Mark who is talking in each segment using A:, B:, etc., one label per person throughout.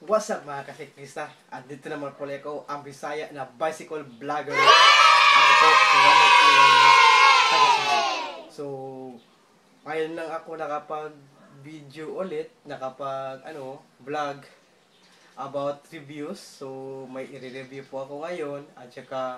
A: What's up mga kasiklista? At dito naman pala ako, ang Bisaya na bicycle vlogger. Ako po, si Ronald Iwan na taga Cebu. So, ngayon lang ako nakapag-video ulit, vlog about reviews. So, may i-review po ako ngayon. At saka,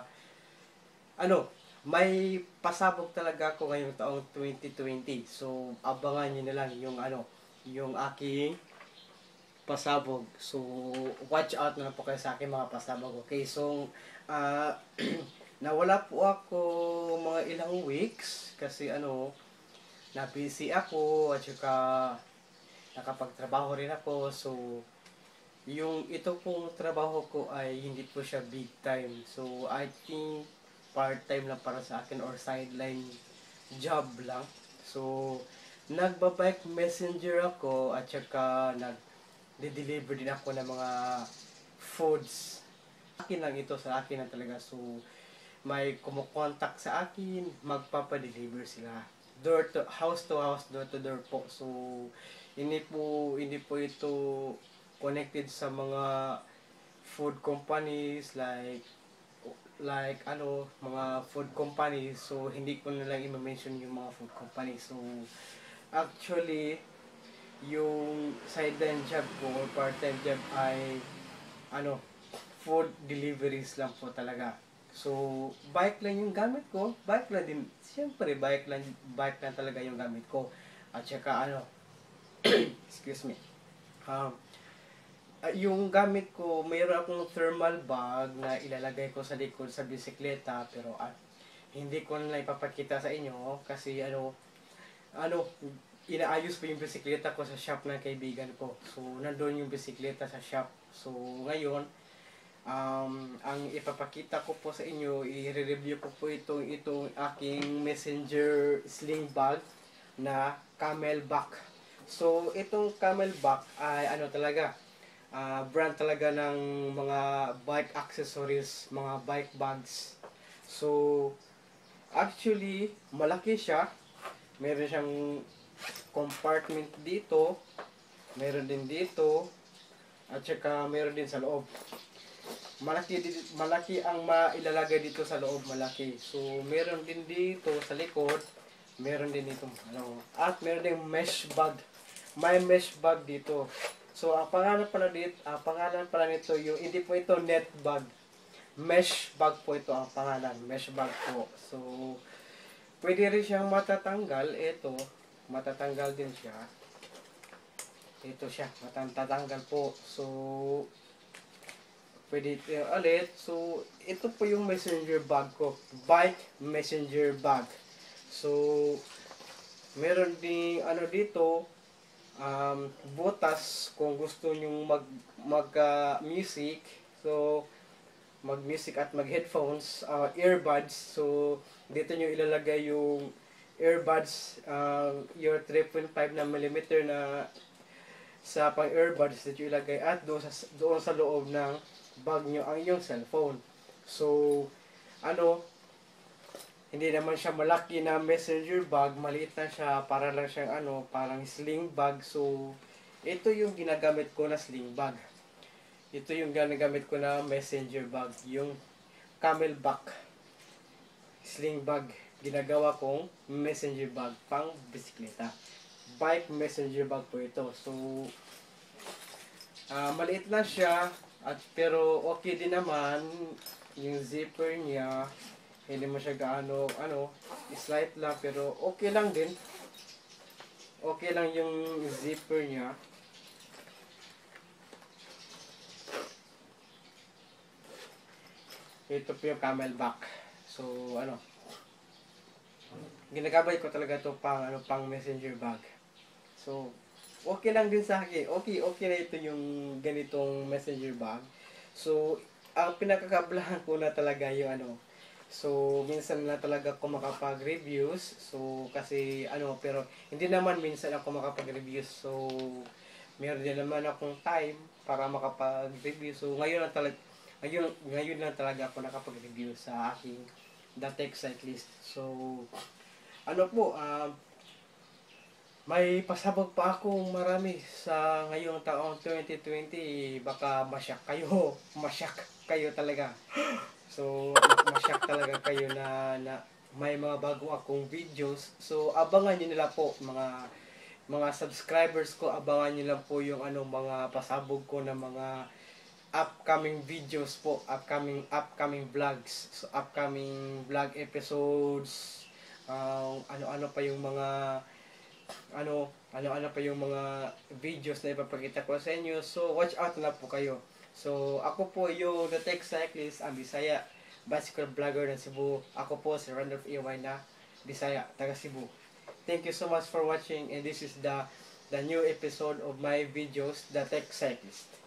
A: may pasabog talaga ako ngayong taong 2020. So, abangan nyo na lang yung aking pasabog. So, watch out na po kayo sa aking mga pasabog. Okay, so, nawala po ako mga ilang weeks kasi na-busy ako at saka nakapagtrabaho rin ako. So, yung ito pong trabaho ko ay hindi po siya big time. So, I think part-time lang para sa akin or sideline job lang. So, nagbabike messenger ako at saka deliver din ako ng mga foods. Akin lang ito, sa akin lang talaga. So, may kumukontak sa akin, magpapadeliver sila. House to house, door to door po. So, hindi po ito connected sa mga food companies mga food companies. So, hindi ko na lang i-mention yung mga food companies. So, actually, yung sideline job ko or part-time job ay food deliveries lang po talaga. So, bike lang yung gamit ko. Bike lang din. Siyempre, bike lang talaga yung gamit ko. At saka excuse me. Yung gamit ko, mayroon akong thermal bag na ilalagay ko sa likod sa bisikleta, pero hindi ko na ipapakita sa inyo kasi inaayos pa yung bisikleta ko sa shop ng kaibigan ko. So, nandun yung bisikleta sa shop. So, ngayon, ang ipapakita ko po sa inyo, i-review ko po itong aking messenger sling bag na Camelback. So, itong Camelback ay brand talaga ng mga bike accessories, mga bike bags. So, actually, malaki siya. Meron siyang compartment dito, meron din dito, at saka meron din sa loob. Malaki ang mailalagay dito sa loob, malaki. So, meron din dito sa likod, meron din dito, at meron din mesh bag. May mesh bag dito. So, ang pangalan pala nito, yung hindi po ito net bag. Mesh bag po ito ang pangalan, mesh bag po. So, pwede rin siyang matatanggal. Ito, matatanggal din siya. Ito siya, matatanggal po. So, pwede ito ulit. So, ito po yung messenger bag ko. Bike messenger bag. So, meron ding dito, butas kung gusto nyong mag-music. So, mag-music at mag-headphones, earbuds. So, dito nyo ilalagay yung earbuds, your 3.5 na millimeter na sa pang-earbuds dito ilagay at doon sa loob ng bag nyo ang inyong cellphone. So, hindi naman siya malaki na messenger bag, maliit na siya, para lang siyang parang sling bag. So, ito yung ginagamit ko na sling bag. Ito yung ginagamit ko na messenger bag, yung Camelback sling bag. Ginagawa kong messenger bag pang bisikleta. Bike messenger bag po ito. So, maliit na siya, pero okay din naman yung zipper niya. Hindi mo siya slight lang, pero okay lang din. Okay lang yung zipper niya. Ito po yung Camelback. So, ginagamit ko talaga ito pang messenger bag. So, okay lang din sa akin. Okay na ito yung ganitong messenger bag. So, ang pinakakablahan ko na talaga yung so, minsan na talaga ako makapag-reviews. So, kasi pero hindi naman minsan ako makapag-reviews. So, meron din naman akong time para makapag-review. So, ngayon lang talaga ako nakapag-review sa aking The Tech Cyclist. So, May pasabog pa akong marami sa ngayong taong 2020. Baka masyak kayo. Masyak kayo talaga. So, masyak talaga kayo na may mga bago akong videos. So, abangan nyo nila po mga subscribers ko. Abangan nyo lang po yung mga pasabog ko na mga upcoming videos po, upcoming vlogs, so upcoming vlog episodes, ano-ano pa yung mga ano-ano pa yung mga videos na ipapakita ko sa inyo. So watch out na po kayo. So ako po yung The Tech Cyclist, ang Bisaya bicycle vlogger ng Cebu. Ako po si Randolph Iway na Bisaya, taga Cebu. Thank you so much for watching, and this is the new episode of my videos, The Tech Cyclist.